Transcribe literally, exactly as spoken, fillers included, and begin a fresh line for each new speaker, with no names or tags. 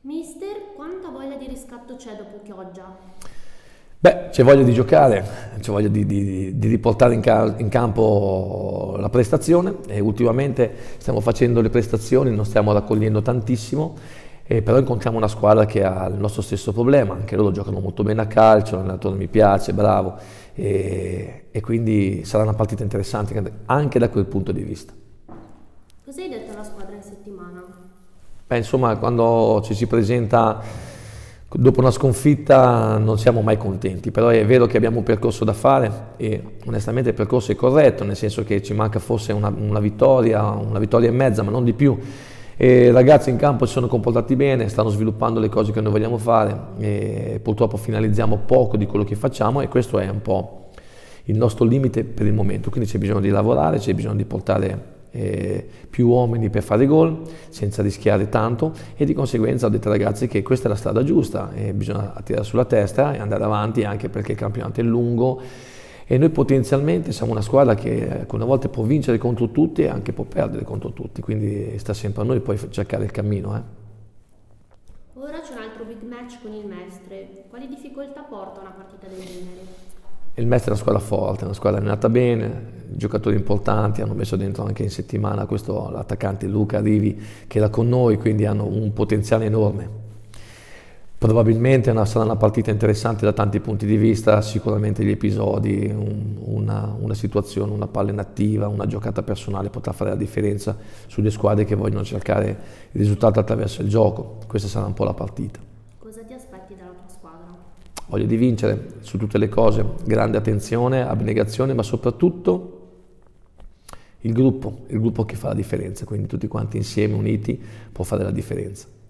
Mister, quanta voglia di riscatto c'è dopo Chioggia?
Beh, c'è voglia di giocare, c'è voglia di, di- di riportare in, ca- in campo la prestazione e ultimamente stiamo facendo le prestazioni, non stiamo raccogliendo tantissimo, eh, però incontriamo una squadra che ha il nostro stesso problema, anche loro giocano molto bene a calcio, l'allenatore mi piace, bravo, e, e quindi sarà una partita interessante anche da quel punto di vista.
Cosa hai detto alla squadra in settimana?
Beh, insomma, quando ci si presenta dopo una sconfitta non siamo mai contenti, però è vero che abbiamo un percorso da fare e onestamente il percorso è corretto, nel senso che ci manca forse una, una vittoria, una vittoria e mezza, ma non di più. E i ragazzi in campo si sono comportati bene, stanno sviluppando le cose che noi vogliamo fare e purtroppo finalizziamo poco di quello che facciamo e questo è un po' il nostro limite per il momento, quindi c'è bisogno di lavorare, c'è bisogno di portare eh, più uomini per fare gol senza rischiare tanto e di conseguenza ho detto ai ragazzi che questa è la strada giusta e bisogna tirare sulla testa e andare avanti anche perché il campionato è lungo e noi potenzialmente siamo una squadra che alcune volte può vincere contro tutti e anche può perdere contro tutti, quindi sta sempre a noi poi cercare il cammino. Eh.
Ora c'è un altro big match con il Mestre. Quali difficoltà porta una partita del genere?
Il Mestre è una squadra forte, è una squadra allenata bene, giocatori importanti, hanno messo dentro anche in settimana questo l'attaccante Luca Rivi che era con noi, quindi hanno un potenziale enorme. Probabilmente una, sarà una partita interessante da tanti punti di vista, sicuramente gli episodi, un, una, una situazione, una palla inattiva, una giocata personale potrà fare la differenza sulle squadre che vogliono cercare il risultato attraverso il gioco. Questa sarà un po' la partita.
Cosa ti aspetti dalla tua squadra?
Voglio di vincere su tutte le cose, grande attenzione, abnegazione, ma soprattutto il gruppo, il gruppo che fa la differenza, quindi tutti quanti insieme, uniti, può fare la differenza.